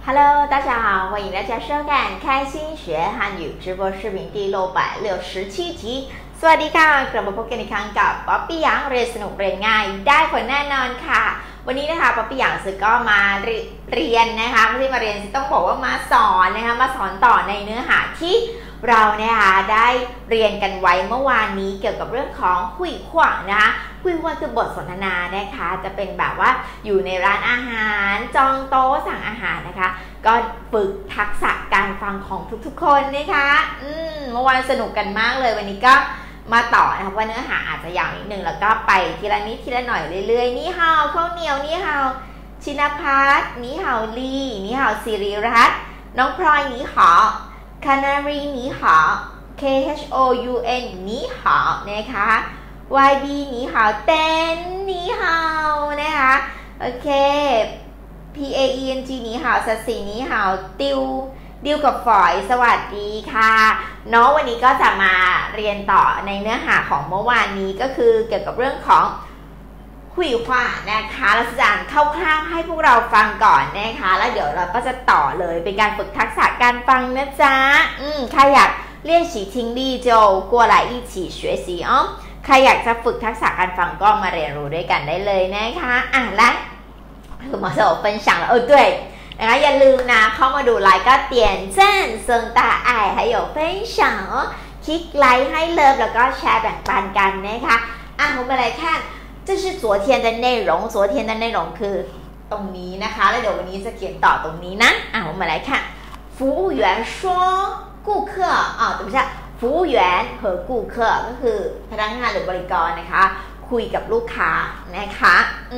Hello， 大家好，欢迎大家收看开心学汉语直播视频第667集สวัสดีค่ะกลับมาพบกันอีกครั้งกับป๊อปปี้หยางเรียนสนุกเรียนง่ายได้ผลแน่นอนค่ะวันนี้นะคะป๊อปปี้หยางสึกก็มาเรียนนะคะไม่ใช่มาเรียนต้องบอกว่ามาสอนนะคะมาสอนต่อในเนื้อหาที่เรานะคะได้เรียนกันไว้เมื่อวานนี้เกี่ยวกับเรื่องของคุยขวางนะคะคุยขวางคือบทสนทนานะคะจะเป็นแบบว่าอยู่ในร้านอาหารจองโต๊ะสั่งอาหารนะคะก็ฝึกทักษะการฟังของทุกๆคนนะคะเมื่อวานสนุกกันมากเลยวันนี้ก็มาต่อนะคะว่าเนื้อหาอาจจะยาวนิดนึงแล้วก็ไปทีละนิดทีละหน่อยเรื่อยๆนี่ฮาวข้าวเหนียวนี่ฮาวชินภัทรนี่ฮาวลีนี่ฮาวสิริรัตน์น้องพลอยนี่ฮาวคานารีนี่ฮาว KHOUN นี่ฮาวนะคะ YB นี่ฮาวเต้นนี่ฮาวนะคะโอเค PAENG นี่ฮาวสัตสีนี่ฮาวดิวกับฝอยสวัสดีค่ะเนาะวันนี้ก็จะมาเรียนต่อในเนื้อหาของเมื่อวานนี้ก็คือเกี่ยวกับเรื่องของคุยขวานะคะเราจะอ่านคร่าวๆให้พวกเราฟังก่อนนะคะแล้วเดี๋ยวเราก็จะต่อเลยเป็นการฝึกทักษะการฟังนะจ๊ะใครอยากเรียน习听力就过来一起学习哦ใครอยากจะฝึกทักษะการฟังก็มาเรียนรู้ด้วยกันได้เลยนะคะและคือมาสอน分享了对นะคะอย่าลืมนะเข้ามาดูไลฟ์ก็点赞送大爱还有分享คลิกไลค์ให้เลิฟแล้วก็แชร์แบ่งปันกันนะคะผมมาเลยค่ะ这是昨天的内容昨天的内容คือตรงนี้นะคะแล้วเดี๋ยววันนี้จะเขียนต่อตรงนี้นะ我们来看服务员说顾客对不起服务员和顾客ก็คือพนักงานหรือบริกรนะคะคุยกับลูกค้านะคะ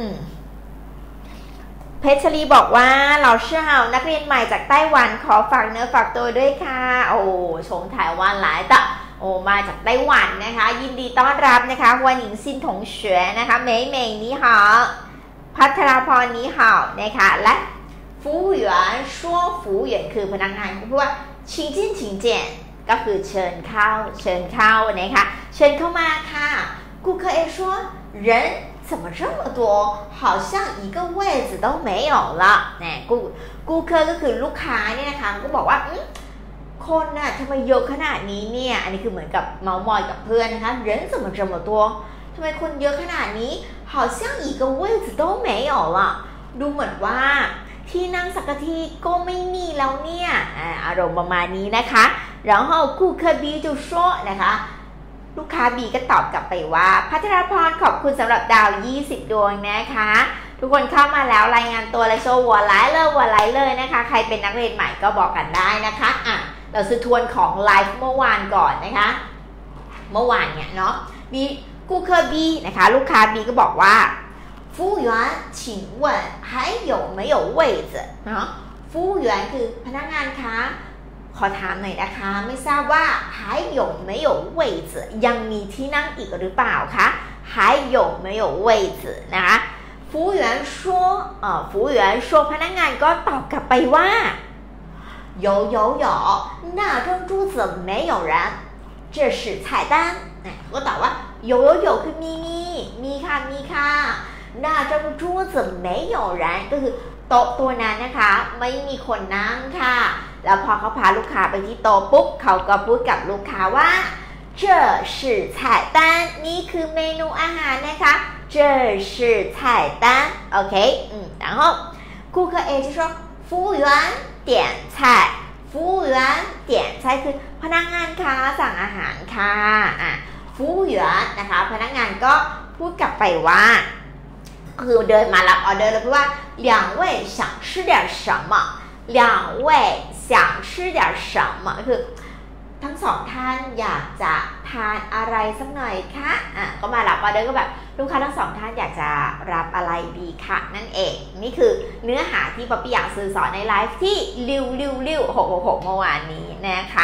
เพชรลีบอกว่าเราเชื่อนักเรียนใหม่จากไต้หวันขอฝากเนื้อฝากตัวด้วยค่ะชมไต้หวันหลายต่อมาจากไต้หวันนะคะยินดีต้อนรับนะคะฮวนหญิงซินถงเฉวยนะคะเมย์นี่ฮาวพัทราพรนี่ฮาวนะคะและ服务员说服务员คือพนักงานเขาพูดว่าชิงจิ้นชิงเจียนก็คือเชิญเข้านะคะเชิญเข้ามาค่ะ顾客说人怎么这么多好像一个位子都没有了顾客ก็คือลูกค้าเนี่ยนะคะก็บอกว่าคนน่ะทำไมเยอะขนาดนี้เนี่ยอันนี้คือเหมือนกับเมามอยกับเพื่อนนะคะ人怎么这么多ทำไมคนเยอะขนาดนี้好像一个位子都没有了ดูเหมือนว่าที่นั่งสักทีก็ไม่มีแล้วเนี่ยอารมณ์ประมาณนี้นะคะ然后顾客 B 就说นะคะลูกค้า B ก็ตอบกลับไปว่าพัทรพรขอบคุณสำหรับดาว20ดวงนะคะทุกคนเข้ามาแล้วรายงานตัวและโชว์หัวไลท์เลยนะคะใครเป็นนักเรียนใหม่ก็บอกกันได้นะคะเราซื้อทวนของไลฟ์เมื่อวานก่อนนะคะเมื่อวานเนี่ยเนาะมี顾客 B นะคะลูกค้า B ก็บอกว่า服务员请问还有没有位子เนาะ服务员คือพนักงานคะขอถามหน่อยนะคะไม่ทราบว่า还有没有位子ยังมีที่นั่งอีกหรือเปล่าคะ还有没有位子นะคะ服务员说服务员说พนักงานก็ตอบกลับไปว่า有那张桌子没有人这是菜单ก็ตอบว่า有คือมีค่ะ那张桌子没有人ก็คือโต๊ะตัวนั้นนะคะไม่มีคนนั่งค่ะแล้วพอเขาพาลูกค้าไปที่โต๊ะปุ๊บเขาก็พูดกับลูกค้าว่า这是菜单นี่คือเมนูอาหารนะคะ这是菜单 OK然后顾客 A 就说服务员点菜服务员点菜คือพนักงานคะสั่งอาหารค่ะ服务员นะคะพนักงานก็พูดกลับไปว่าคือเดินมารับออเดอร์แล้วพูดว่า两位想吃点什么两位想吃点什么คือทั้งสองท่านอยากจะทานอะไรสักหน่อยคะก็มารับออเดอร์ก็แบบลูกค้าทั้งสองท่านอยากจะรับอะไรดีคะนั่นเองนี่คือเนื้อหาที่ป๊อปปี้อยากสื่อสอนในไลฟ์ที่ริว666เมื่อวานนี้นะคะ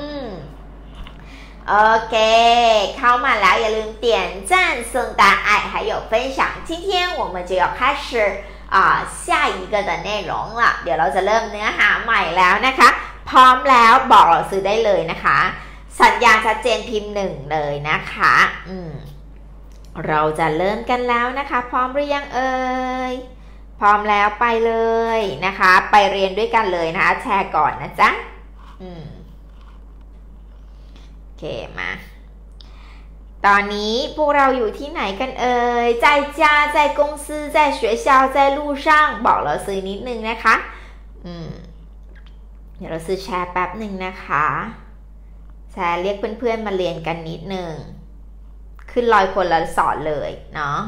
OKเข้ามาแล้วอย่าลืม点赞送大爱还有分享今天我们就要开始下一个的内容了เดี๋ยวเราจะเริ่มเนื้อหาใหม่แล้วนะคะพร้อมแล้วบอกเราซื้อได้เลยนะคะสัญญาณชัดเจนพิมพ์1เลยนะคะเราจะเริ่มกันแล้วนะคะพร้อมหรือยังเอ่ยพร้อมแล้วไปเลยนะคะไปเรียนด้วยกันเลยนะคะแชร์ก่อนนะจ๊ะโอเคมาตอนนี้พวกเราอยู่ที่ไหนกันเอ่ย在家在公司在学校在路上บอกเราซื้อนิดนึงนะคะเดี๋ยวเราซื้อแชร์แป๊บหนึ่งนะคะแชร์เรียกเพื่อนๆมาเรียนกันนิดนึงขึ้นลอยคนละสอนเลยเนาะ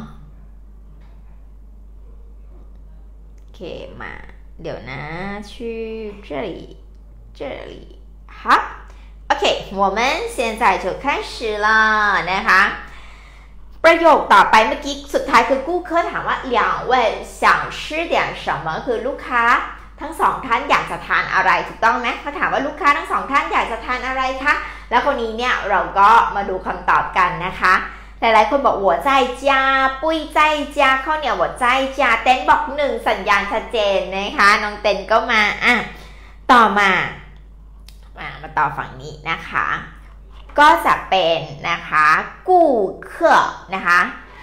โอเคมาเดี๋ยวนะชื่อ这里好OK我们现在就开始了นะคะประโยคต่อไปเมื่อกี้สุดท้ายคือกู้เคอถามว่า两位想吃点什么คือลูกค้าทั้งสองท่านอยากจะทานอะไรถูกต้องไหมเขาถามว่าลูกค้าทั้งสองท่านอยากจะทานอะไรคะแล้วคนนี้เนี่ยเราก็มาดูคำตอบกันนะคะหลายๆคนบอกหัวใจจ้าปุ้ยใจจ้าข้าวเหนียวหัวใจจ้าเต้นบอกหนึ่งสัญญาณชัดเจนนะคะน้องเต้นก็มาต่อมาต่อฝั่งนี้นะคะก็จะเป็นนะคะกู้เคอนะคะ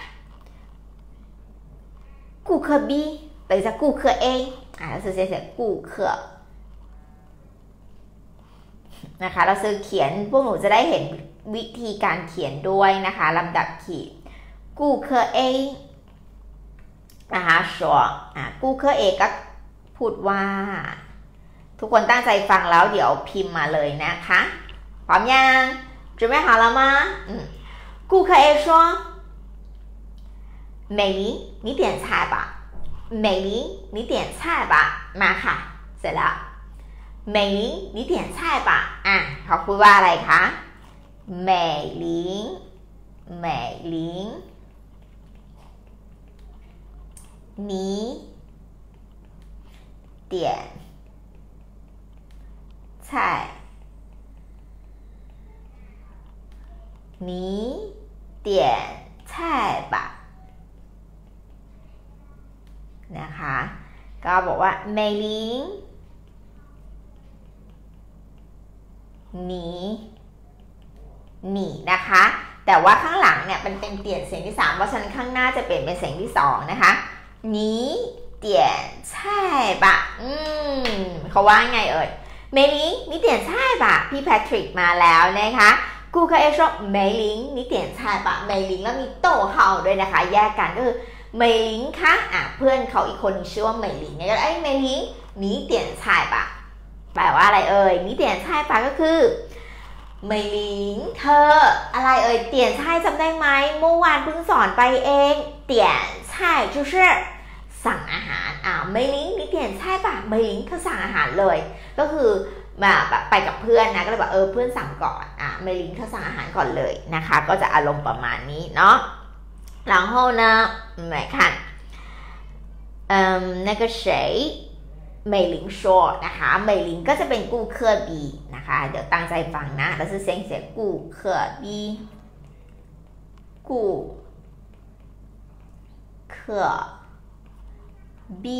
กู้เคอบีหรือจะกู้เคอเองเราซื้อเสียกู้เคอนะคะเราซื้อเขียนพวกหนูจะได้เห็นวิธีการเขียนด้วยนะคะลำดับขีดกู้เคอเองนะคะชัวกู้เคอเองก็พูดว่าทุกคนตั้งใจฟังแล้วเดี๋ยวพิมพ์มาเลยนะคะพร้อมยัง准备好了吗顾客 A 说美玲你点菜吧美玲你点菜吧มาค่ะเสร็จแล้ว美玲你点菜吧เขาพูดว่าอะไรคะ美玲美玲你点菜你点菜吧นะคะก็บอกว่า美玲你นะคะแต่ว่าข้างหลังเนี่ยเป็นเปลี่ยนเสียงที่3เพราะฉะนั้นข้างหน้าจะเปลี่ยนเป็นเสียงที่2นะคะ你点菜吧เขาว่าไงเอ่ย美玲你点菜吧พี่แพทริกมาแล้วนะคะ顾客 A 说美玲你点菜吧美玲แล้วมีโต้เห่าด้วยนะคะแยกกันก็คือ美玲คะเพื่อนเขาอีกคนชื่อว่า美玲เนี่ยก็美玲你点菜吧แปลว่าอะไรเอ่ย你点菜吧ก็คือ美玲เธออะไรเอ่ยเตียน菜จำได้ไหมเมื่อวานเพิ่งสอนไปเองเตียน菜就是สั่งอาหาร美玲你点菜吧美玲เธอสั่งอาหารเลยก็คือแบบไปกับเพื่อนนะก็เลยบอกเพื่อนสั่งก่อนเมลิงเขาสั่งอาหารก่อนเลยนะคะก็จะอารมณ์ประมาณนี้เนาะ然后呢来看那个谁美玲说นะคะ美玲ก็จะเป็นกู้เคอบีนะคะเดี๋ยวตั้งใจฟังนะแล้วจะเสียงกู้เคอบีกู้เคอบี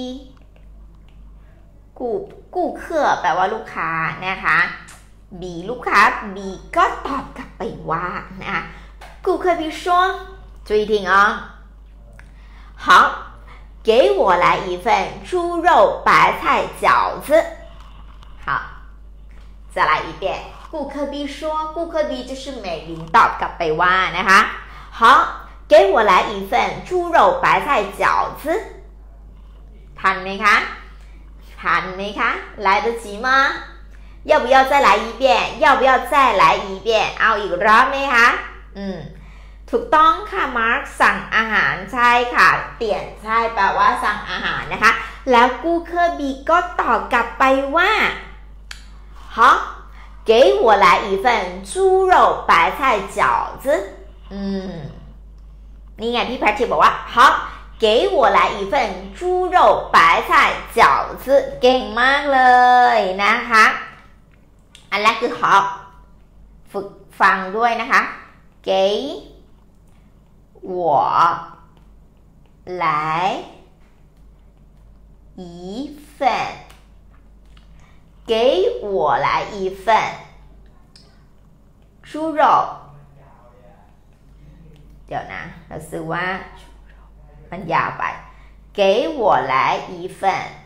กู้เคอแปลว่าลูกค้านะคะบีลูกค้าบีก็ตอบกลับไปว่านะคะ顾客B说注意听哦好给我来一份猪肉白菜饺子好再来一遍顾客 B 说顾客 B 就是美玲ตอบกลับไปว่านะคะ好给我来一份猪肉白菜饺子ทันไหมคะทันไหมคะ来得及吗要不要再来一遍要不要再来一遍เอาอีกรอบไหมคะถูกต้องค่ะมาร์คสั่งอาหารใช่ค่ะเตียนใช่แปลว่าสั่งอาหารนะคะแล้วกู้เคอบีก็ตอบกลับไปว่า好给我来一份猪肉白菜饺子นี่ไงพี่แพทริกบอกว่า好给我来一份猪肉白菜饺子เก่งมากเลยนะคะอันแรกคือ好ฝึกฟังด้วยนะคะ给我来一份给我来一份猪肉เดี๋ยวนะเราซื้อว่ามันยาวไป给我来一份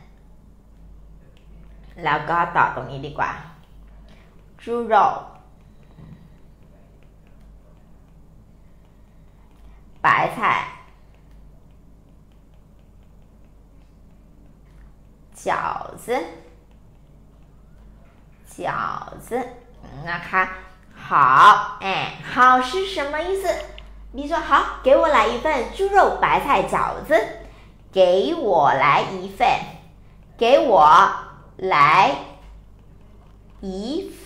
แล้วก็ต่อตรงนี้ดีกว่า猪肉白菜饺子นะคะ好好是什么意思比如说好给我来一份猪肉白菜饺子给我来一份给我来一份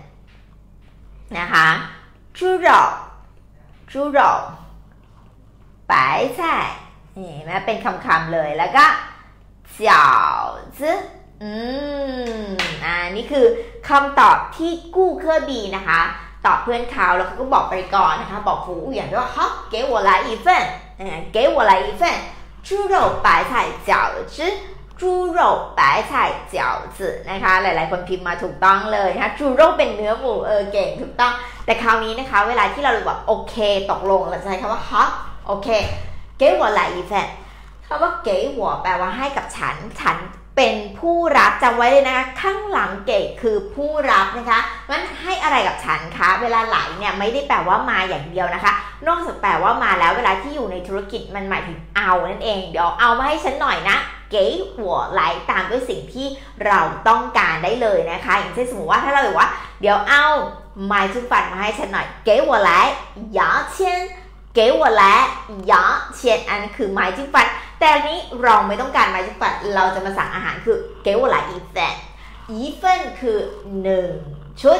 นะคะ猪肉白菜นี่นะเป็นคำๆเลยแล้วก็饺子นี่คือคำตอบที่กู้เคอร์บีนะคะตอบเพื่อนเขาแล้วเขาก็บอกไปก่อนนะคะบอกฟูอย่างด้วยว่าฮะ给我来一份给我来一份猪肉白菜饺子猪肉白菜饺子นะคะหลายๆคนพิมพ์มาถูกต้องเลยนะคะ猪肉เป็นเนื้อหมูเก่งถูกต้องแต่คราวนี้นะคะเวลาที่เราบอกโอเคตกลงเราจะใช้คำว่าฮะโอเค给我来一份คำว่าเก๋หัวแปลว่าให้กับฉันเป็นผู้รับจำไว้เลยนะคะข้างหลังเก๋คือผู้รับนะคะงั้นให้อะไรกับฉันคะเวลาไหลเนี่ยไม่ได้แปลว่ามาอย่างเดียวนะคะนอกจากแปลว่ามาแล้วเวลาที่อยู่ในธุรกิจมันหมายถึงเอานั่นเองเดี๋ยวเอามาให้ฉันหน่อยนะเก๋หัวไหลตามด้วยสิ่งที่เราต้องการได้เลยนะคะอย่างเช่นสมมติว่าถ้าเราบอกว่าเดี๋ยวเอาไม้จิ้มฟันมาให้ฉันหน่อยเก๋หัวไหล牙签给我来牙签อันนี้คือไม้จิ้มฟันแต่อันนี้เราไม่ต้องการไม้จิ้มฟันเราจะมาสั่งอาหารคือ给我来一份一份คือ1ชุด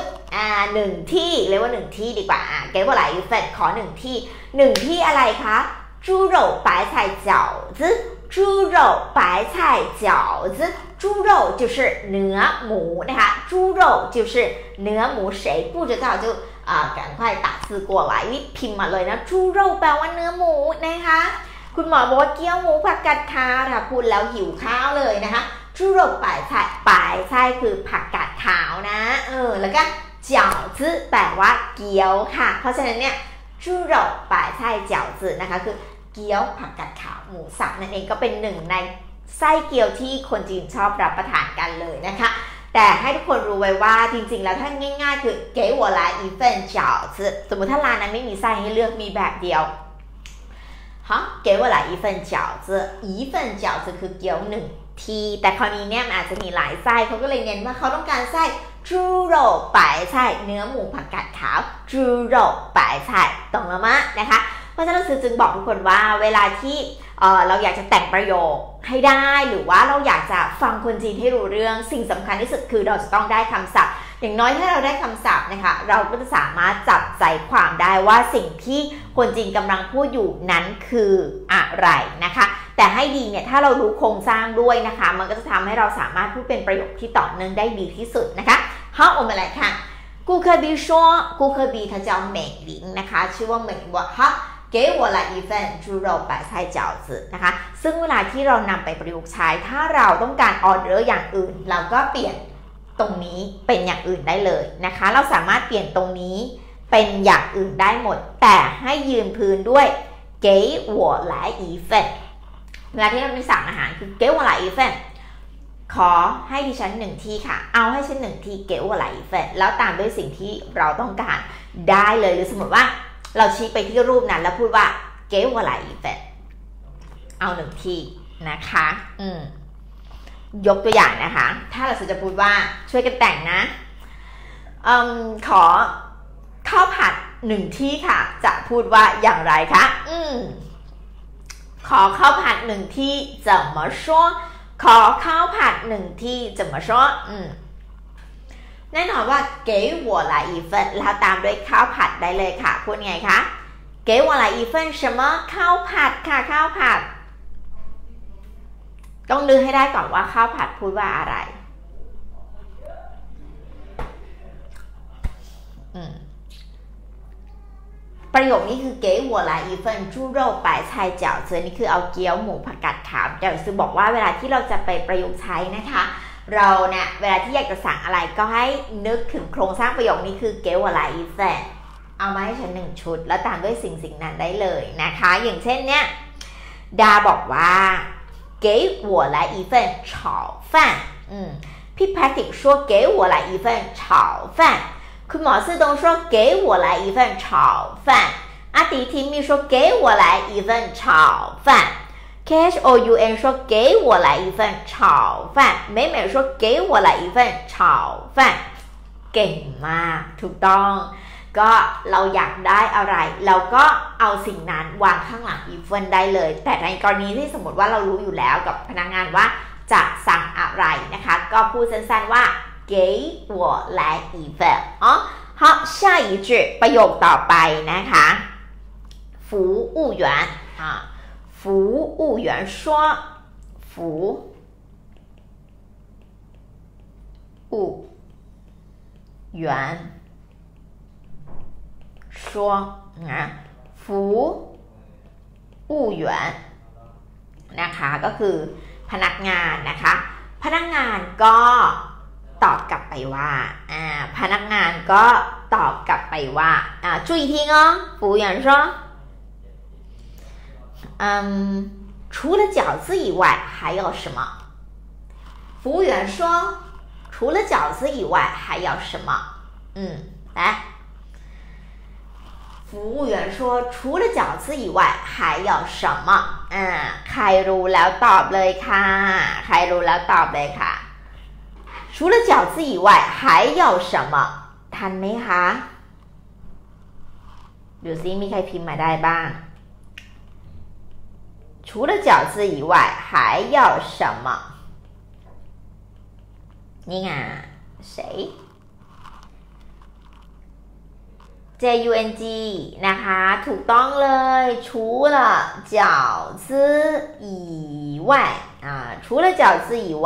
1ที่เรียกว่า1ที่ดีกว่า给我来一份ขอ1ที่อะไรคะ猪肉白菜饺子猪肉白菜饺子猪肉就是เนื้อหมูนะคะ猪肉就是เนื้อหมู谁不知道就赶快打字过来รีบพิมพ์มาเลยนะ猪肉แปลว่าเนื้อหมูนะคะคุณหมอบอกว่าเกี๊ยวหมูผักกาดขาวค่ะพูดแล้วหิวข้าวเลยนะคะ猪肉白菜คือผักกาดขาวนะแล้วก็饺子แปลว่าเกี๊ยวค่ะเพราะฉะนั้นเนี่ย猪肉白菜饺子นะคะคือเกี๊ยวผักกาดขาวหมูสับนั่นเองก็เป็นหนึ่งในไส้เกี๊ยวที่คนจีนชอบรับประทานกันเลยนะคะแต่ให้ทุกคนรู้ไว้ว่าจริงๆแล้วถ้าง่ายๆคือ给我来一份饺子สมมติถ้าร้านนั้นไม่มีไส้ให้เลือกมีแบบเดียวฮะ给我来一份饺子一份饺子คือเกี๊ยว1ทีแต่คราวนี้เนี่ยมันอาจจะมีหลายไส้เขาก็เลยเน้นว่าเขาต้องการไส้猪肉白菜เนื้อหมูผักกาดขาว猪肉白菜ตรงแล้วมะนะคะเพราะฉะนั้นจึงบอกทุกคนว่าเวลาที่เราอยากจะแต่งประโยคให้ได้หรือว่าเราอยากจะฟังคนจีนให้รู้เรื่องสิ่งสำคัญที่สุดคือเราจะต้องได้คำศัพท์อย่างน้อยถ้าเราได้คำศัพท์นะคะเราก็จะสามารถจับใจความได้ว่าสิ่งที่คนจีนกำลังพูดอยู่นั้นคืออะไรนะคะแต่ให้ดีเนี่ยถ้าเรารู้โครงสร้างด้วยนะคะมันก็จะทำให้เราสามารถพูดเป็นประโยคที่ต่อเนื่องได้ดีที่สุดนะคะ好我们来看顾客 B 说顾客 B 他叫美玲นะคะชื่อว่าเหม่งว่าฮะ给我来一份猪肉白菜饺子นะคะซึ่งเวลาที่เรานำไปประยุกต์ใช้ถ้าเราต้องการออเดอร์อย่างอื่นเราก็เปลี่ยนตรงนี้เป็นอย่างอื่นได้เลยนะคะเราสามารถเปลี่ยนตรงนี้เป็นอย่างอื่นได้หมดแต่ให้ยืนพื้นด้วย给我来一份เวลาที่เราไปสั่งอาหารคือ给我来一份ขอให้ดิฉัน1ที่ค่ะเอาให้ฉัน1ที่给我来一份แล้วตามด้วยสิ่งที่เราต้องการได้เลยหรือสมมติว่าเราชี้ไปที่รูปนั้นแล้วพูดว่า给我来一份เอา1ที่นะคะยกตัวอย่างนะคะถ้าเราจะพูดว่าช่วยกันแต่งนะขอข้าวผัด1ที่ค่ะจะพูดว่าอย่างไรคะขอข้าวผัด1ที่怎么说ขอข้าวผัด1ที่怎么说แน่นอนว่า给我来一份แล้วตามด้วยข้าวผัดได้เลยค่ะพูดไงคะ给我来一份什么ข้าวผัดค่ะข้าวผัดต้องนึกให้ได้ก่อนว่าข้าวผัดพูดว่าอะไรประโยคนี้คือ给我来一份猪肉白菜饺子นี่คือเอาเกี๊ยวหมูผักกาดขาวแต่คือบอกว่าเวลาที่เราจะไปประยุกต์ใช้นะคะเราเนี่ยเวลาที่อยากจะสั่งอะไรก็ให้นึกถึงโครงสร้างประโยคนี้คือ给我来一份เอามาให้ฉัน1ชุดแล้วตามด้วยสิ่งนั้นได้เลยนะคะอย่างเช่นเนี้ยดาบอกว่า给我来一份炒饭พี่แพทริก说给我来一份炒饭คุณหมอซื่อตง说给我来一份炒饭阿迪ทีมี说给我来一份炒饭KHOUN 说给我来一份炒饭美美说给我来一份炒饭เก่งมากถูกต้องก็เราอยากได้อะไรเราก็เอาสิ่งนั้นวางข้างหลังอีเวนได้เลยแต่ในกรณีที่สมมติว่าเรารู้อยู่แล้วกับพนักงานว่าจะสั่งอะไรนะคะก็พูดสั้นๆว่า给我来一份อ๋อ好下一句ประโยคต่อไปนะคะ服务员服务员说服务员说服务员นะคะก็คือพนักงานนะคะพนักงานก็ตอบกลับไปว่าพนักงานก็ตอบกลับไปว่า注意听哦服务员说除了饺子以外还有什么服务员说除了饺子以外还有什么来服务员说除了饺子以外还有什么ใครรู้แล้วตอบเลยค่ะใครรู้แล้วตอบเลยค่ะ除了饺子以外还有什么ทันไหมคะดูซิมีใครพิมพ์มาได้บ้าง除了饺子以外还有什么นี่ไง谁JUNG นะคะถูกต้องเลย除了饺子以外除了饺子以外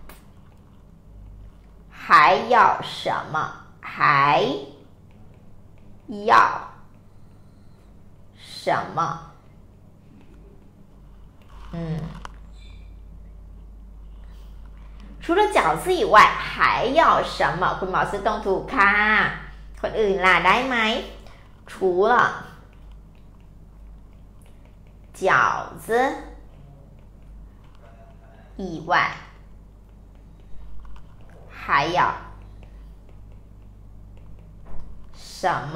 还有什么还要什么除了饺子以外还有什么คุณหมอซื้อตรงถูกค่ะคนอื่นล่ะได้ไหม除了饺子以外还有什么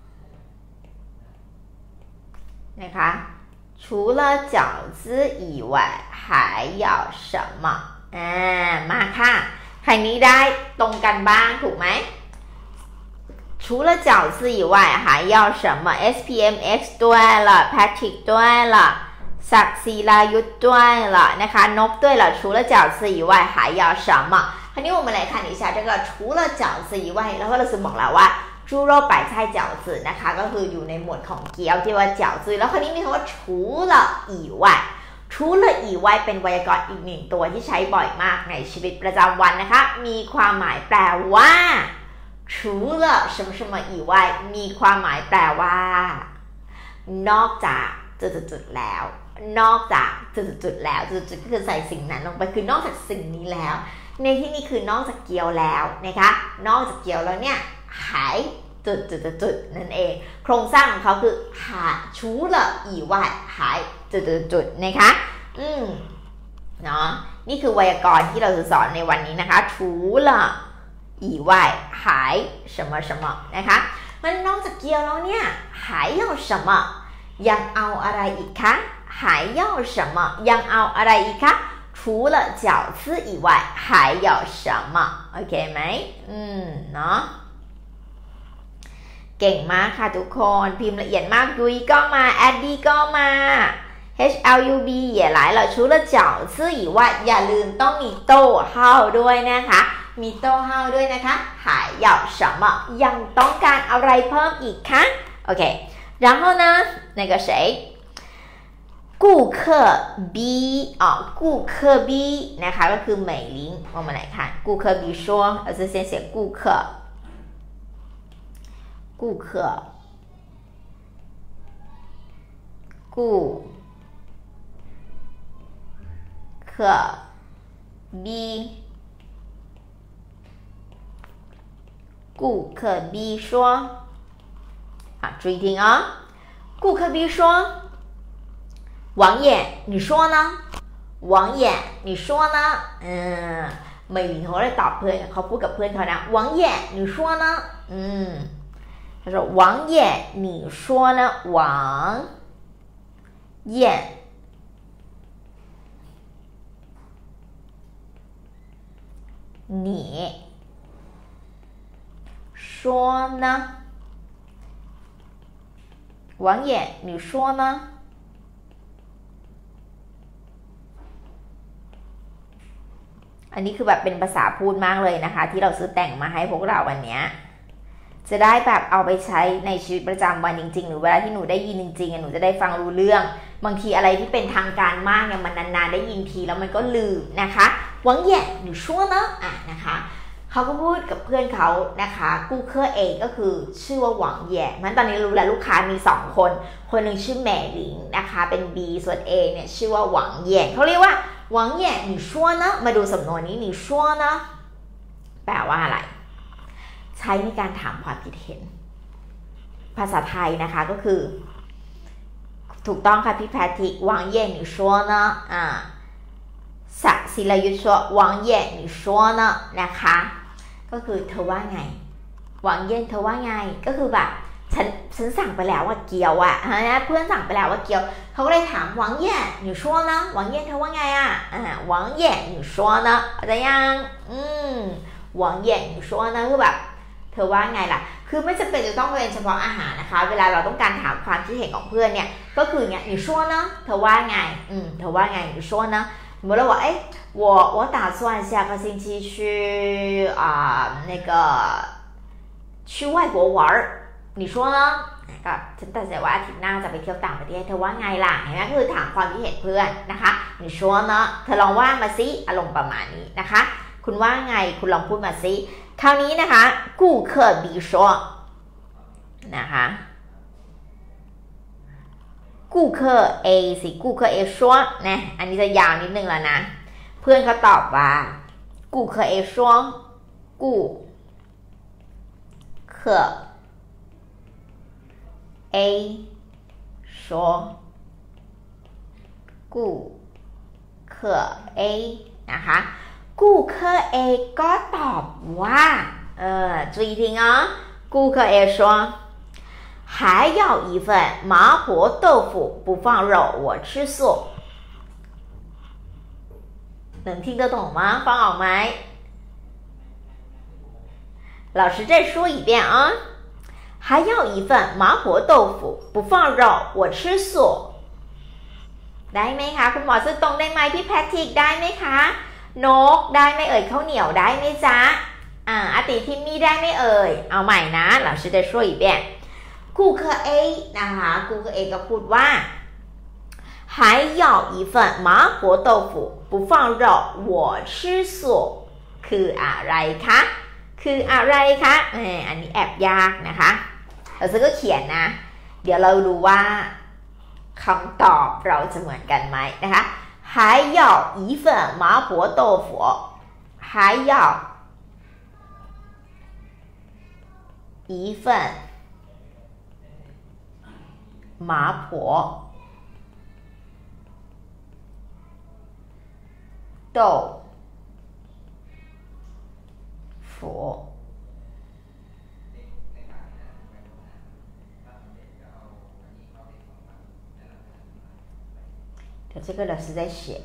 นะคะ除了饺子以外还有什么มาค่ะใครนี้ได้ตรงกันบ้างถูกไหม除了饺子以外还要什么 SPMX ด้วยล่ะ Patrick ด้วยล่ะศักดิ์ศิลายุทธด้วยล่ะนะคะนกด้วยล่ะ除了饺子以外还要什么คราวนี้我们来看一下这个除了饺子以外แล้วก็เราจะบอกแล้วว่า猪肉白菜饺子นะคะก็คืออยู่ในหมวดของเกี๊ยวที่ว่า饺子แล้วคราวนี้มีคำว่า除了以外除了以外เป็นไวยากรณ์อีกหนึ่งตัวที่ใช้บ่อยมากในชีวิตประจำวันนะคะมีความหมายแปลว่า除了什么什么以外มีความหมายแปลว่านอกจากจุดๆแล้วนอกจากจุดๆแล้วจุดๆก็คือใส่สิ่งนั้นลงไปคือนอกจากสิ่งนี้แล้วในที่นี้คือนอกจากเกี๊ยวแล้วนะคะนอกจากเกี๊ยวแล้วเนี่ยหายจุดนั่นเองโครงสร้างของเขาคือหาชูละอีว่าหายจุดนะคะเนาะนี่คือไวยากรณ์ที่เราจะสอนในวันนี้นะคะชูละอีว่าหาย什么什么นะคะมันนอกจากเกี๊ยวแล้วเนี่ยหาย要什么ยังเอาอะไรอีกคะ还要什么ยังเอาอะไรอีกคะ除了饺子以外还有什么โอเคไหมเนาะเก่งมากค่ะทุกคนพิมพ์ละเอียดมากยุ้ยก็มาแอดดี้ก็มา HLUB 也来了除了饺子以外อย่าลืมต้องมีโต้เฮ้าด้วยนะคะมีโต้เฮ้าด้วยนะคะ还要什么ยังต้องการอะไรเพิ่มอีกคะโอเค然后呢那个谁顾客 B 顾客 B นะคะก็คือ美玲我们来看顾客 B 说而是先写顾客顾客B 顾客 B 说注意听顾客 B 说王爷你说呢王爷你说呢เหมยหลิงเขาเลยตอบเพื่อนเขาพูดกับเพื่อนเขานะ王爷你说呢他说王爷你说呢王爷你说呢王爷你说呢อันนี้คือแบบเป็นภาษาพูดมากเลยนะคะที่เราซื้อแต่งมาให้พวกเราวันนี้จะได้แบบเอาไปใช้ในชีวิตประจำวันจริงๆหรือเวลาที่หนูได้ยินจริงๆหนูจะได้ฟังรู้เรื่องบางทีอะไรที่เป็นทางการมากเนี่ยมันนานๆได้ยินทีแล้วมันก็ลืมนะคะหวังแย่หนูชั่วเนาะนะคะเขาก็พูดกับเพื่อนเขานะคะกู้เคอเอก็คือชื่อว่าหวังแย่มันตอนนี้รู้แล้วลูกค้ามี2คนคนหนึ่งชื่อแหม่หลิงนะคะเป็น B ส่วน A เนี่ยชื่อว่าหวังแย่เขาเรียกว่าหวังแย่หนูชั่วเนาะมาดูสำนวนนี้หนูชั่วเนาะแปลว่าอะไรใช้ในการถามความคิดเห็นภาษาไทยนะคะก็คือถูกต้องค่ะพี่แพทริกหวังเย่你说呢ศิลยุทธ์说หวังเย่你说呢นะคะก็คือเธอว่าไงหวังเย่เธอว่าไงก็คือแบบฉันสั่งไปแล้วว่าเกี๊ยวนะเพื่อนสั่งไปแล้วว่าเกี๊ยวเขาก็เลยถามหวังเย่你说呢หวังเย่เธอว่าไงหวังเย่你说呢อะไรยังหวังเย่你说呢คือแบบเธอว่าไงล่ะคือไม่จำเป็นจะต้องเป็นเฉพาะอาหารนะคะเวลาเราต้องการถามความคิดเห็นของเพื่อนเนี่ยก็คือเนี่ย你说呢เธอว่าไงเธอว่าไง你说呢สมมติเราบอก我打算下个星期去那个去外国玩你说呢ก็ฉันตัดสินใจว่าอาทิตย์หน้าจะไปเที่ยวต่างประเทศเธอว่าไงล่ะเห็นไหมคือถามความคิดเห็นเพื่อนนะคะ你说呢เธอลองว่ามาซิอารมณ์ประมาณนี้นะคะคุณว่าไงคุณลองพูดมาซิคราวนี้นะคะกู้เคอบีชัวนะคะกู้เคอเอสิกู้เคอเอชัวนะอันนี้จะยาวนิดนึงแล้วนะเพื่อนเขาตอบว่ากู้เคอเอชัวกู้เคอเอชัวกู้เคอเอนะคะกู้เคอเอก็ตอบว่า注意听啊顾客 A 说还要一份麻婆豆腐不放肉我吃素能听得懂吗放好吗老师再说一遍啊还要一份麻婆豆腐不放肉我吃素ได้ไหมคะคุณหมอซื้อตรงได้ไหมพี่แพทริกได้ไหมคะนกได้ไหมเอ่ยข้าวเหนียวได้ไหมจ๊ะอาติทิมมี่ได้ไหมเอ่ยเอาใหม่นะ老师再说一遍顾客 A นะคะ顾客 A ก็พูดว่า还要一份麻婆豆腐不放肉我吃素คืออะไรคะคืออะไรคะอันนี้แอบยากนะคะเราก็เขียนนะเดี๋ยวเราดูว่าคำตอบเราจะเหมือนกันไหมนะคะ还要一份麻婆豆腐还要一份麻婆豆腐这个老师在写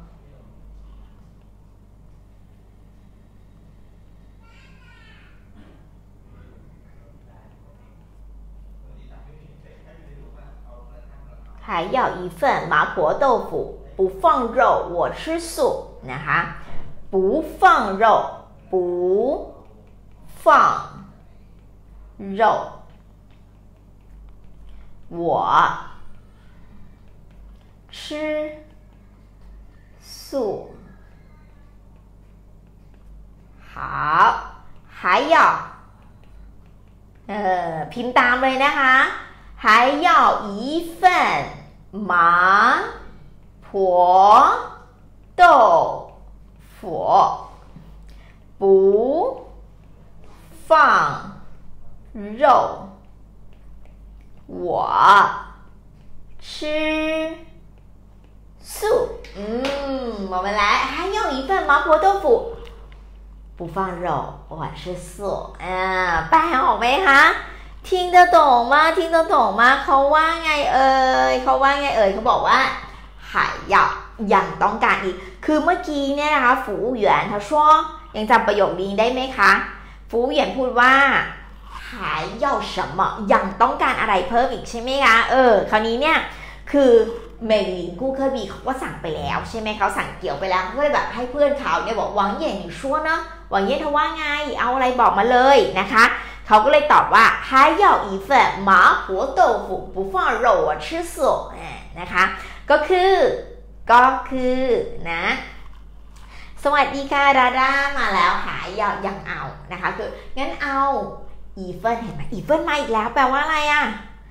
还要一份麻婆豆腐不放肉我吃素นะคะ不放肉不放肉我吃素好还要พิมพ์ตามเลยนะคะ还要一份麻婆豆腐不放肉我吃素我们来还有一份麻婆豆腐不放肉我吃素แปลออกไหมคะทิ้งเตโตงมาทิ้งเตโตงมาเขาว่าไงเขาบอกว่า还要ยังต้องการอีกคือเมื่อกี้เนี่ยนะคะ服务员他说ยังจำประโยคนี้ได้ไหมคะ服务员พูดว่า还要什么ยังต้องการอะไรเพิ่มอีกใช่ไหมคะคราวนี้เนี่ยคือเมลินกู้เคอร์บีเขาก็สั่งไปแล้วใช่ไหมเขาสั่งเกี่ยวไปแล้วเขาก็เลยแบบให้เพื่อนเขาเนี่ยบอกหวังเย่หนี่ชัวนะหวังเย่เธอว่าไงเอาอะไรบอกมาเลยนะคะเขาก็เลยตอบว่า还要一份麻婆豆腐不放肉我吃素นะคะก็คือนะสวัสดีค่ะดาดามาแล้วหายยังเอานะคะคืองั้นเอาอีเฟิลเห็นไหมอีเฟิลมาอีกแล้วแปลว่าอะไรอ่ะ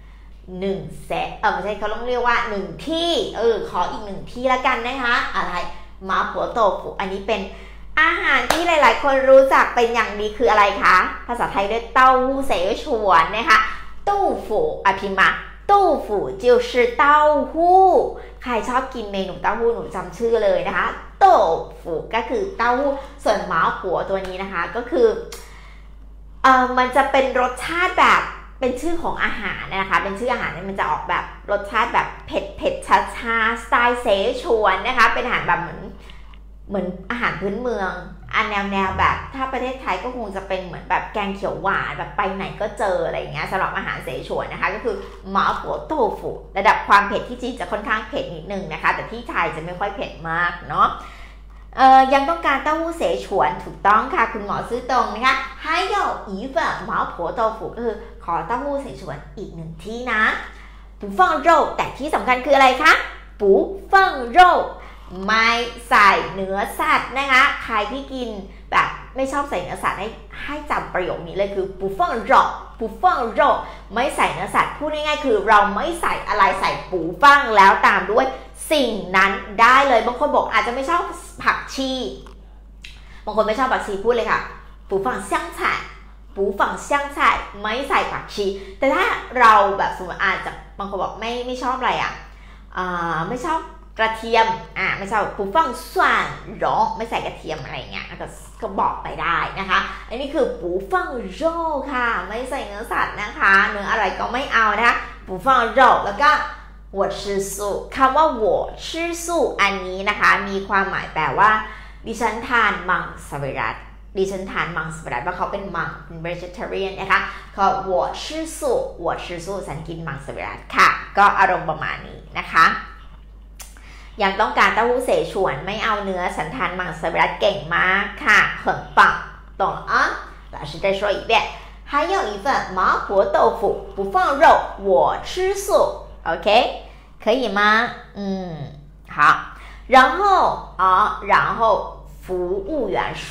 1เซตไม่ใช่เขาต้องเรียกว่า1ที่ขออีก1ที่ละกันนะคะอะไรมาผัวโตฟุอันนี้เป็นอาหารที่หลายๆคนรู้จักเป็นอย่างดีคืออะไรคะภาษาไทยเรียกเต้าหู้เสฉวนนะคะตู้ฝูพิมพ์มาตู้ฝู就是เต้าหู้ใครชอบกินเมนูเต้าหู้หนูจำชื่อเลยนะคะโต้ฝูก็คือเต้าหู้ส่วนหมาผัวตัวนี้นะคะก็คือมันจะเป็นรสชาติแบบเป็นชื่อของอาหารนะคะเป็นชื่ออาหารเนี่ยมันจะออกแบบรสชาติแบบเผ็ดชาสไตล์เสฉวนนะคะเป็นอาหารแบบเหมือนอาหารพื้นเมืองแนวแบบถ้าประเทศไทยก็คงจะเป็นเหมือนแบบแกงเขียวหวานแบบไปไหนก็เจออะไรอย่างเงี้ยสำหรับอาหารเสฉวนนะคะก็คือหมาผัวโตฟุระดับความเผ็ดที่จีนจะค่อนข้างเผ็ดนิดนึงนะคะแต่ที่ไทยจะไม่ค่อยเผ็ดมากเนาะยังต้องการเต้าหู้เสฉวนถูกต้องค่ะคุณหมอซื้อตรงนะคะ还有一份麻婆豆腐ก็คือขอเต้าหู้เสฉวนอีก1ที่นะ不放肉แต่ที่สำคัญคืออะไรคะ不放肉ไม่ใส่เนื้อสัตว์นะคะใครที่กินแบบไม่ชอบใส่เนื้อสัตว์ให้จำประโยคนี้เลยคือ不放肉不放肉ไม่ใส่เนื้อสัตว์พูดง่ายๆคือเราไม่ใส่อะไรใส่ปูฟั่งแล้วตามด้วยสิ่งนั้นได้เลยบางคนบอกอาจจะไม่ชอบผักชีบางคนไม่ชอบผักชีพูดเลยค่ะปูฟั่ง香菜ปูฝั่ง香菜ไม่ใส่ผักชีแต่ถ้าเราแบบสมมติอาจจะบางคนบอกไม่ชอบอะไรไม่ชอบกระเทียมไม่ใช่ปูฟั่งส่วนหรอไม่ใส่กระเทียมอะไรเงี้ยก็บอกไปได้นะคะอันนี้คือปูฟั่งโร่ค่ะไม่ใส่เนื้อสัตว์นะคะเนื้ออะไรก็ไม่เอานะคะปูฟั่งโร่แล้วก็我吃素คำว่า我吃素อันนี้นะคะมีความหมายแปลว่าดิฉันทานมังสวิรัติดิฉันทานมังสวิรัติเพราะเขาเป็นมังเป็น vegetarian นะคะเขา我吃素我吃素ฉันกินมังสวิรัติค่ะก็อารมณ์ประมาณนี้นะคะยังต้องการเต้าหู้เสฉวนไม่เอาเนื้อฉันทานมังสวิรัติเก่งมากค่ะ很棒懂了啊老师再说一遍还有一份麻婆豆腐不放肉我吃素 OK 可以吗好然后服务员说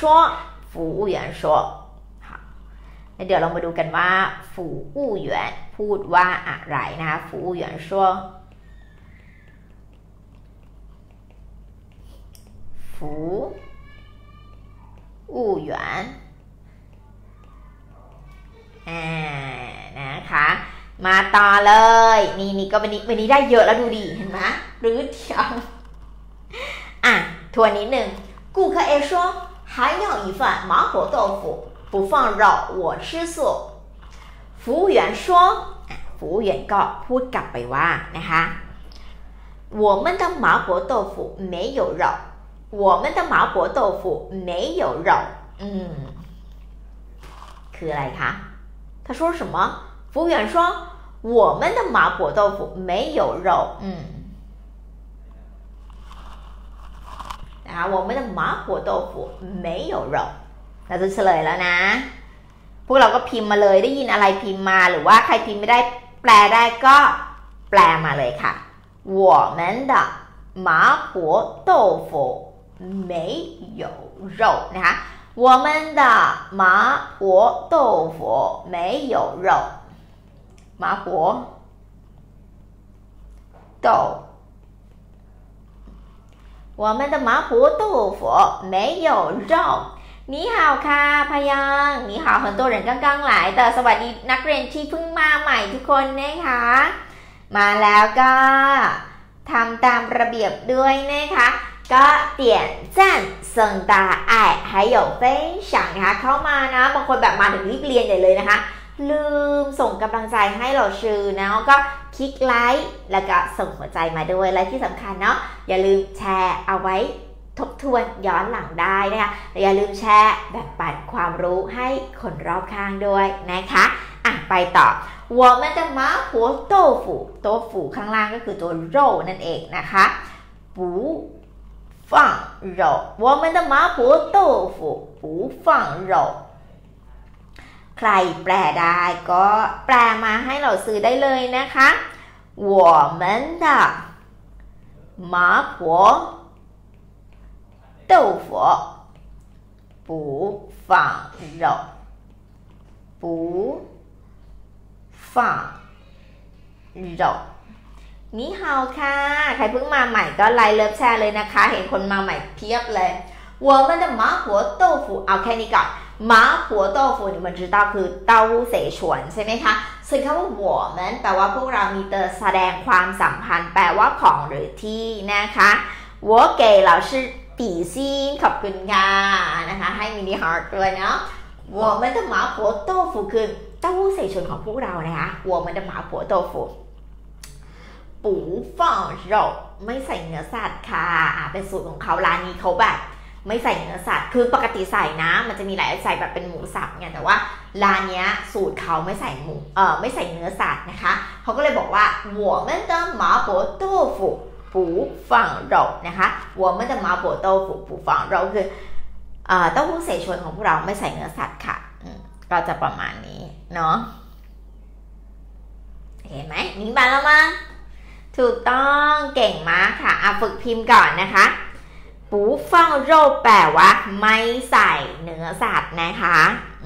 好เดี๋ยวเรามาดูกันว่า服务员พูดว่าอะไรนะคะ服务员说服务员นะคะมาต่อเลยนี่ก็วันนี้ได้เยอะแล้วดูดีเห็นไหมหรือเดียวทวนนิดนึง顾客 A 说还有一份麻婆豆腐不放肉我吃素服务员说服务员ก็พูดกลับไปว่านะคะ我们的麻婆豆腐没有肉我们的麻婆豆腐没有肉คืออะไรคะ他说什么服务员说我们的麻婆豆腐没有肉นะคะ我们的麻婆豆腐没有肉เราจะเฉลยแล้วนะพวกเราก็พิมพ์มาเลยได้ยินอะไรพิมพ์มาหรือว่าใครพิมพ์ไม่ได้แปลได้ก็แปลมาเลยค่ะ我们的麻婆豆腐没有肉นะคะ我们的麻婆豆腐没有肉麻婆豆我们的麻婆豆腐没有肉นี่ฮาวค่ะพยังนี่ฮาว很多人刚刚来的สวัสดีนักเรียนที่เพิ่งมาใหม่ทุกคนนะคะมาแล้วก็ทำตามระเบียบด้วยนะคะก็เตียนจันเซิงตาไอให้有分享นะคะเข้ามานะบางคนแบบมาถึงรีบเรียนใหญ่เลยนะคะลืมส่งกำลังใจให้เราชื่อนะก็คลิกไลค์แล้วก็ส่งหัวใจมาด้วยและที่สำคัญเนาะอย่าลืมแชร์เอาไว้ทบทวนย้อนหลังได้นะคะอย่าลืมแชร์แบ่งปันความรู้ให้คนรอบข้างด้วยนะคะไปต่อ我们的麻婆豆腐豆腐ข้างล่างก็คือตัวโร่นั่นเองนะคะ不放肉我们的麻婆豆腐不放肉ใครแปลได้ก็แปลมาให้เราซื้อได้เลยนะคะ我们的麻婆豆腐不放肉不放肉นี่ฮาวค่ะใครเพิ่งมาใหม่ก็ไลค์เลิฟแชร์เลยนะคะเห็นคนมาใหม่เพียบเลย我们的麻婆豆腐เอาแค่นี้ก่อน麻婆豆腐你们知道คือเต้าหู้เสฉวนใช่ไหมคะซึ่งคำว่า我们แปลว่าพวกเรามีเตอแสดงความสัมพันธ์แปลว่าของหรือที่นะคะ我给老师底薪ขอบคุณค่ะนะคะให้มินิฮาร์ทด้วยเนาะ我们的麻婆豆腐คือเต้าหู้เสฉวนของพวกเรานะคะ我们的麻婆豆腐ปูฟ่องโรไม่ใส่เนื้อสัตว์ค่ะเป็นสูตรของเขาร้านนี้เขาแบบไม่ใส่เนื้อสัตว์คือปกติใส่นะมันจะมีหลายใส่แบบเป็นหมูสับเนี่ยแต่ว่าร้านนี้สูตรเขาไม่ใส่หมูไม่ใส่เนื้อสัตว์นะคะเขาก็เลยบอกว่า我们的麻婆豆腐不放肉นะคะ我们的麻婆豆腐不放肉คือเต้าหู้เสฉวนของพวกเราไม่ใส่เนื้อสัตว์ค่ะก็จะประมาณนี้เนาะเห็นไหม明白了吗ถูกต้องเก่งมากค่ะฝึกพิมพ์ก่อนนะคะปูฟ่างโรแปลว่าไม่ใส่เนื้อสัตว์นะคะ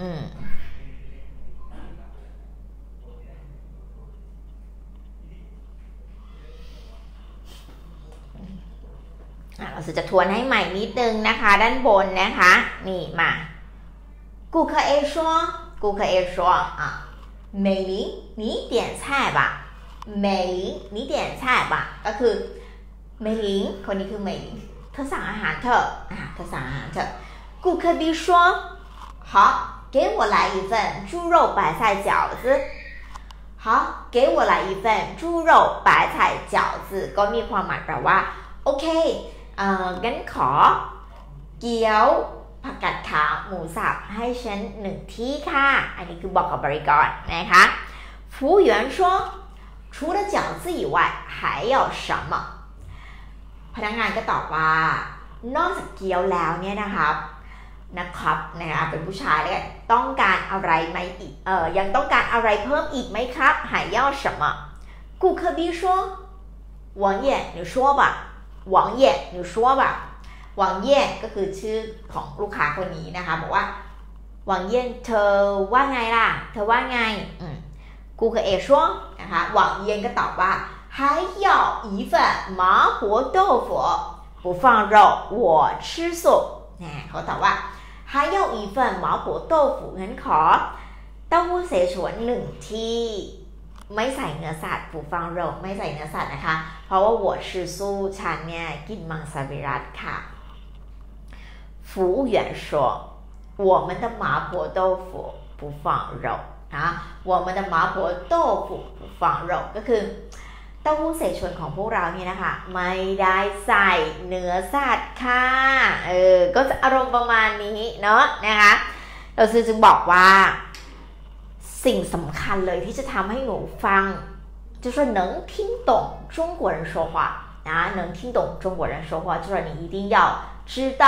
เราจะทวนให้ใหม่นิดนึงนะคะด้านบนนะคะนี่มา顾客 A 说顾客 A 说美玲你点菜吧เมลิงนี่เตียนใช่ปะก็คือเมลิงคนนี้คือเมลิงเธอสั่งอาหารเถอะเธอสั่งอาหารเถอะ顾客 B 说好给我来一份猪肉白菜饺子好给我来一份猪肉白菜饺子ก็มีความหมายแปลว่าโอเคงั้นขอเกี๊ยวผักกาดขาวหมูสับให้ฉัน1ที่ค่ะอันนี้คือบอกกับบริกรนะคะ服务员说除了饺子以外还有什么พนักงานก็ตอบว่านอกจากเกี๊ยวแล้วเนี่ยนะครับเป็นผู้ชายแล้วต้องการอะไรไหมอีกยังต้องการอะไรเพิ่มอีกไหมครับ还要什么顾客 B 说王爷你说吧王爷你说吧王爷ก็คือชื่อของลูกค้าคนนี้นะคะบอกว่า王爷เธอว่าไงล่ะเธอว่าไง顾客 A 说นะคะหวังเย็นก็ตอบว่า还有一份麻婆豆腐不放肉我吃素เขาตอบว่า还有一份麻婆豆腐งั้นขอเต้าหู้เสฉวน1ที่ไม่ใส่เนื้อสัตว์不放肉ไม่ใส่เนื้อสัตว์นะคะเพราะว่า我吃素ฉันเนี่ยกินมังสวิรัติค่ะ服务员说我们的麻婆豆腐不放肉我们的麻婆豆腐不放肉ก็คือเต้าหู้เสฉวนของพวกเราเนี่ยนะคะไม่ได้ใส่เนื้อสัตว์ค่ะก็จะอารมณ์ประมาณนี้เนาะนะคะเราจึงบอกว่าสิ่งสำคัญเลยที่จะทำให้หนูฟัง就是能听懂中国人说话能听懂中国人说话就是你一定要知道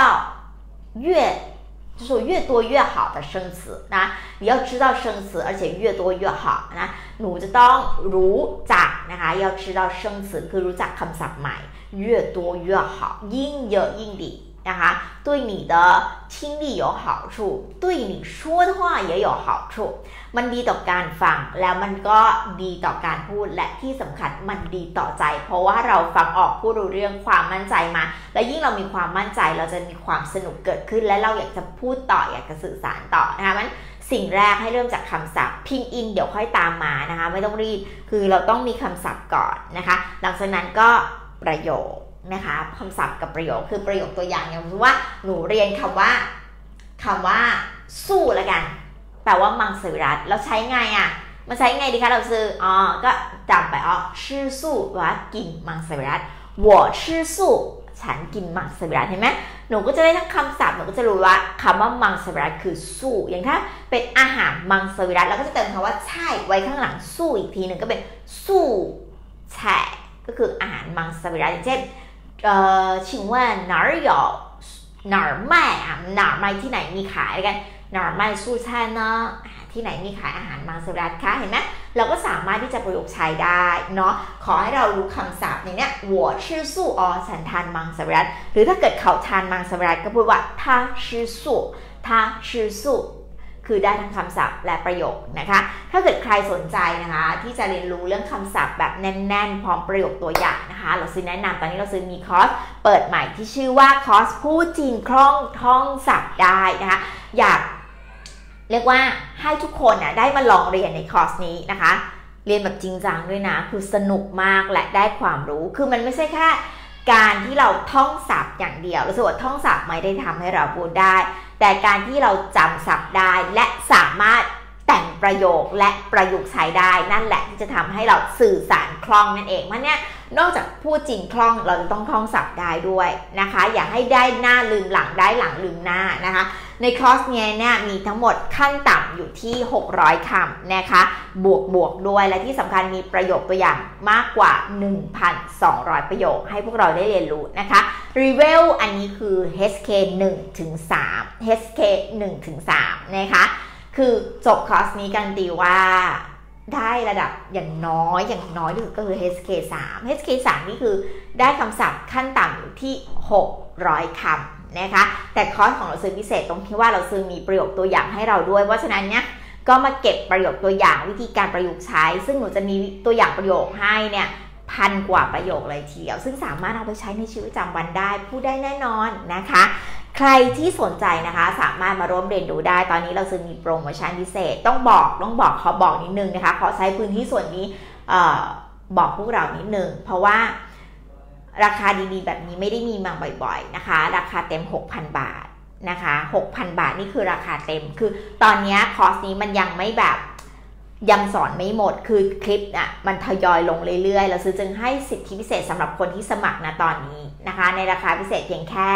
就是越多越好的生词นะ你要知道生词而且越多越好นะหนูจะต้องรู้จักนะคะ要知道生词คือรู้จักคำศัพท์ใหม่越多越好ยิ่งเยอะยิ่งดีนะคะ对你的听力有好处对你说的话也有好处มันดีต่อการฟังแล้วมันก็ดีต่อการพูดและที่สำคัญมันดีต่อใจเพราะว่าเราฟังออกพูดรู้เรื่องความมั่นใจมาและยิ่งเรามีความมั่นใจเราจะมีความสนุกเกิดขึ้นและเราอยากจะพูดต่ออยากจะสื่อสารต่อนะคะมันสิ่งแรกให้เริ่มจากคำศัพท์พินอินเดี๋ยวค่อยตามมานะคะไม่ต้องรีบคือเราต้องมีคำศัพท์ก่อนนะคะหลังจากนั้นก็ประโยคนะคะคำศัพท์กับประโยคคือประโยคตัวอย่างอย่างสมมติว่าหนูเรียนคำว่าสู้ละกันแปลว่ามังสวิรัติแล้วใช้ไงอ่ะมันใช้ไงดีคะเราซื้อก็จำไปชื่อสู้ว่ากินมังสวิรัติ我吃素ฉันกินมังสวิรัติเห็นไหมหนูก็จะได้ทั้งคำศัพท์หนูก็จะรู้ว่าคำว่ามังสวิรัติคือสู้อย่างถ้าเป็นอาหารมังสวิรัติเราก็จะเติมคำว่าใช่ไว้ข้างหลังสู้อีกทีหนึ่งก็เป็นสู้ใช่ก็คืออาหารมังสวิรัติอย่างเช่น请问哪儿有哪儿卖哪儿卖ที่ไหนมีขายกัน哪儿卖素餐呢ที่ไหนมีขายอาหารมังสวิรัติคะเห็นไหมเราก็สามารถที่จะประยุกต์ใช้ได้เนาะขอให้เรารู้คำศัพท์อย่างเนี้ย我吃素ฉันทานมังสวิรัติหรือถ้าเกิดเขาทานมังสวิรัติก็พูดว่า他吃素他吃素คือได้ทั้งคำศัพท์และประโยคนะคะถ้าเกิดใครสนใจนะคะที่จะเรียนรู้เรื่องคำศัพท์แบบแน่นๆพร้อมประโยคตัวอย่างนะคะเราซื้อแนะนำตอนนี้เราซื้อมีคอร์สเปิดใหม่ที่ชื่อว่าคอร์สพูดจีนคล่องท่องศัพท์ได้นะคะอยากเรียกว่าให้ทุกคนได้มาลองเรียนในคอร์สนี้นะคะเรียนแบบจริงจังด้วยนะคือสนุกมากและได้ความรู้คือมันไม่ใช่แค่การที่เราท่องศัพท์อย่างเดียวรู้สึกว่าท่องศัพท์ไม่ได้ทำให้เราพูดได้แต่การที่เราจำศัพท์ได้และสามารถแต่งประโยคและประยุกต์ใช้ได้นั่นแหละที่จะทำให้เราสื่อสารคล่องนั่นเองเพราะเนี่ยนอกจากพูดจริงคล่องเราจะต้องท่องศัพท์ได้ด้วยนะคะอย่าให้ได้หน้าลืมหลังได้หลังลืมหน้านะคะในคอร์สนี้เนี่ยมีทั้งหมดขั้นต่ำอยู่ที่600คำนะคะบวกด้วยและที่สำคัญมีประโยคตัวอย่างมากกว่า 1,200 ประโยคให้พวกเราได้เรียนรู้นะคะรีเวลอันนี้คือ HSK 1 ถึง 3 HSK 1 ถึง 3 นะคะคือจบคอร์สนี้กันดีว่าได้ระดับอย่างน้อยที่สุดก็คือ HSK 3 HSK 3 นี่คือได้คำศัพท์ขั้นต่ำอยู่ที่600คำนะคะแต่คอร์สของเราซื้อพิเศษตรงที่ว่าเราซื้อมีประโยคตัวอย่างให้เราด้วยเพราะฉะนั้นเนี่ยก็มาเก็บประโยคตัวอย่างวิธีการประยุกต์ใช้ซึ่งหนูจะมีตัวอย่างประโยคให้เนี่ย1,000 กว่าประโยคเลยทีเดียวซึ่งสามารถเอาไปใช้ในชีวิตประจำวันได้พูดได้แน่นอนนะคะใครที่สนใจนะคะสามารถมาร่วมเรียนรู้ได้ตอนนี้เราซื้อมีโปรโมชั่นพิเศษต้องบอกขอบอกนิดนึงนะคะขอใช้พื้นที่ส่วนนี้บอกพวกเรานิดนึงเพราะว่าราคาดีๆแบบนี้ไม่ได้มีมาบ่อยๆนะคะราคาเต็ม 6,000 บาทนะคะ 6,000 บาทนี่คือราคาเต็มคือตอนนี้คอร์สนี้มันยังไม่แบบยังสอนไม่หมดคือคลิปมันทยอยลงเรื่อยๆเราซื้อจึงให้สิทธิพิเศษสำหรับคนที่สมัครนะตอนนี้นะคะในราคาพิเศษเพียงแค่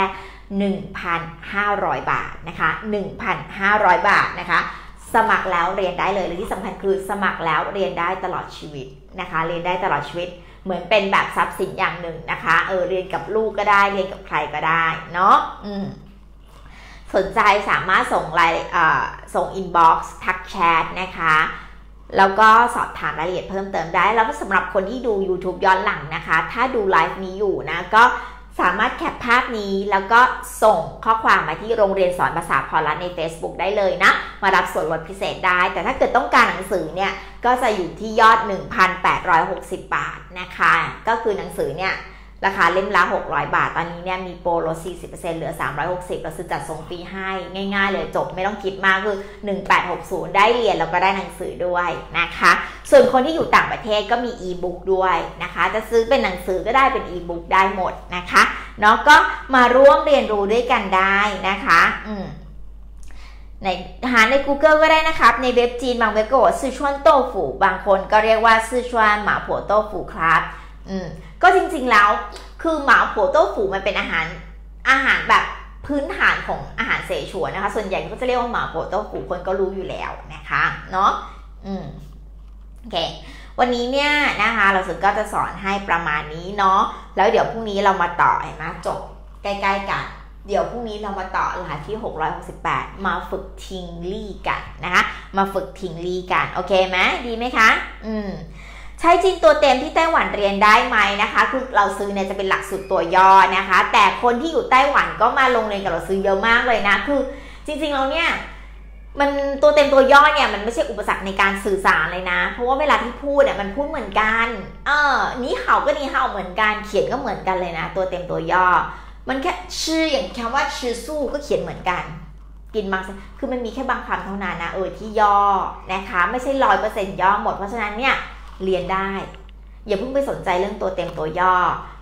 1,500 บาทนะคะ 1,500 บาทนะคะสมัครแล้วเรียนได้เลยและที่สำคัญคือสมัครแล้วเรียนได้ตลอดชีวิตนะคะเรียนได้ตลอดชีวิตเหมือนเป็นแบบทรัพย์สินอย่างหนึ่งนะคะเรียนกับลูกก็ได้เรียนกับใครก็ได้เนาะสนใจสามารถส่งอินบ็อกซ์ทักแชทนะคะแล้วก็สอบถามรายละเอียดเพิ่มเติมได้แล้วก็สำหรับคนที่ดู YouTube ย้อนหลังนะคะถ้าดูไลฟ์นี้อยู่นะก็สามารถแคปภาพนี้แล้วก็ส่งข้อความมาที่โรงเรียนสอนภาษาพอลัสใน Facebook ได้เลยนะมารับส่วนลดพิเศษได้แต่ถ้าเกิดต้องการหนังสือเนี่ยก็จะอยู่ที่ยอด 1,860 บาทนะคะก็คือหนังสือเนี่ยราคาเล่มละ600 บาทตอนนี้เนี่ยมีโปรลด 40% เหลือ 360เราซื้อจัดส่งฟรีให้ง่ายๆเลยจบไม่ต้องคิดมากคือ1860ได้เรียนแล้วก็ได้หนังสือด้วยนะคะส่วนคนที่อยู่ต่างประเทศก็มีอีบุ๊กด้วยนะคะจะซื้อเป็นหนังสือก็ได้เป็นอีบุ๊กได้หมดนะคะเนาะก็มาร่วมเรียนรู้ด้วยกันได้นะคะหาใน Google ก็ได้นะครับในเว็บจีนบางเว็บก็บอกซื่อชวนโต้ฝูบางคนก็เรียกว่าซื่อชวนหมาผัวโต้ฝูครับก็จริงๆแล้วคือหมาผัวโต้ฝูมันเป็นอาหารแบบพื้นฐานของอาหารเสฉวนนะคะส่วนใหญ่ก็จะเรียกว่าหมาผัวโต้ฝูคนก็รู้อยู่แล้วนะคะเนาะโอเควันนี้เนี่ยนะคะเราสึกก็จะสอนให้ประมาณนี้เนาะแล้วเดี๋ยวพรุ่งนี้เรามาต่อเห็นไหมจบใกล้ๆกันเดี๋ยวพรุ่งนี้เรามาต่อรหัสที่668มาฝึกทิงลี่กันนะคะมาฝึกทิงลี่กันโอเคไหมดีไหมคะใช้จีนตัวเต็มที่ไต้หวันเรียนได้ไหมนะคะคือเราซื้อเนี่ยจะเป็นหลักสูตรตัวย่อนะคะแต่คนที่อยู่ไต้หวันก็มาลงเรียนกับเราซื้อเยอะมากเลยนะคือจริงๆเราเนี่ยมันตัวเต็มตัวย่อเนี่ยมันไม่ใช่อุปสรรคในการสื่อสารเลยนะเพราะว่าเวลาที่พูดเนี่ยมันพูดเหมือนกันนี่เห่าก็นี่เห่าเหมือนกันเขียนก็เหมือนกันเลยนะตัวเต็มตัวย่อมันแค่ชื่ออย่างคำว่าชื่อสู้ก็เขียนเหมือนกันกินมังสวิรัติคือมันมีแค่บางคำเท่านั้นนะที่ย่อนะคะไม่ใช่ 100% ย่อหมดเพราะฉะนั้นเนี่ยเรียนได้อย่าเพิ่งไปสนใจเรื่องตัวเต็มตัวย่อ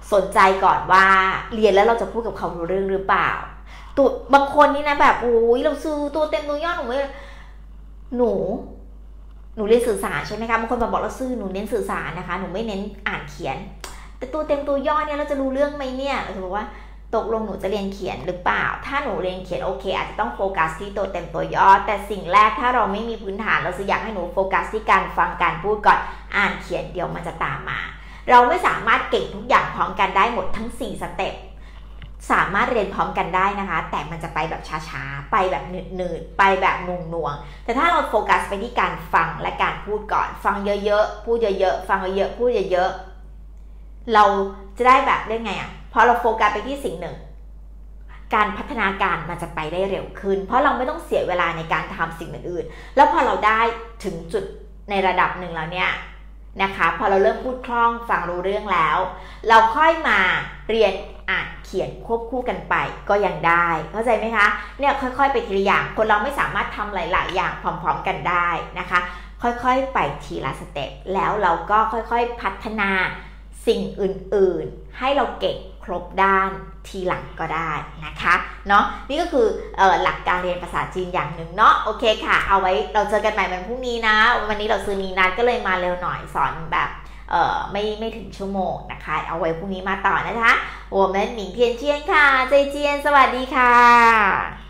สนใจก่อนว่าเรียนแล้วเราจะพูดกับเขารู้เรื่องหรือเปล่าตัวบางคนนี่นะแบบโอ้ยเราซื้อตัวเต็มตัวย่อหนูหนูเรียนสื่อสารใช่ไหมคะบางคนบอกเราซื้อหนูเน้นสื่อสารนะคะหนูไม่เน้นอ่านเขียนแต่ตัวเต็มตัวย่อเนี่ยเราจะรู้เรื่องไหมเนี่ยเราจะบอกว่าตกลงหนูจะเรียนเขียนหรือเปล่าถ้าหนูเรียนเขียนโอเคอาจจะต้องโฟกัสที่ตัวเต็มตัวย่อแต่สิ่งแรกถ้าเราไม่มีพื้นฐานเราจะอยากให้หนูโฟกัสที่การฟังการพูดก่อนอ่านเขียนเดี๋ยวมันจะตามมาเราไม่สามารถเก่งทุกอย่างพร้อมกันได้หมดทั้ง4สเต็ปสามารถเรียนพร้อมกันได้นะคะแต่มันจะไปแบบช้าๆไปแบบหนืดๆไปแบบหน่วงๆแต่ถ้าเราโฟกัสไปที่การฟังและการพูดก่อนฟังเยอะๆพูดเยอะๆฟังเยอะๆพูดเยอะๆเราจะได้แบบได้ไงอ่ะพอเราโฟกัสไปที่สิ่งหนึ่งการพัฒนาการมันจะไปได้เร็วขึ้นเพราะเราไม่ต้องเสียเวลาในการทำสิ่งอื่นๆแล้วพอเราได้ถึงจุดในระดับหนึ่งแล้วเนี่ยนะคะพอเราเริ่มพูดคล่องฟังรู้เรื่องแล้วเราค่อยมาเรียนอ่านเขียนควบคู่กันไปก็ยังได้เข้าใจไหมคะเนี่ยค่อยๆไปทีละอย่างคนเราไม่สามารถทำหลายๆอย่างพร้อมๆกันได้นะคะค่อยๆไปทีละสเต็ปแล้วเราก็ค่อยๆพัฒนาสิ่งอื่นๆให้เราเก่งครบด้านทีหลังก็ได้นะคะเนาะนี่ก็คือหลักการเรียนภาษาจีนอย่างหนึ่งเนาะโอเคค่ะเอาไว้เราเจอกันใหม่วันพรุ่งนี้นะวันนี้เราซื้อมีนัดก็เลยมาเร็วหน่อยสอนแบบไม่ถึงชั่วโมงนะคะเอาไว้พรุ่งนี้มาต่อนะคะ我们明天见ค่ะใจเจียนสวัสดีค่ะ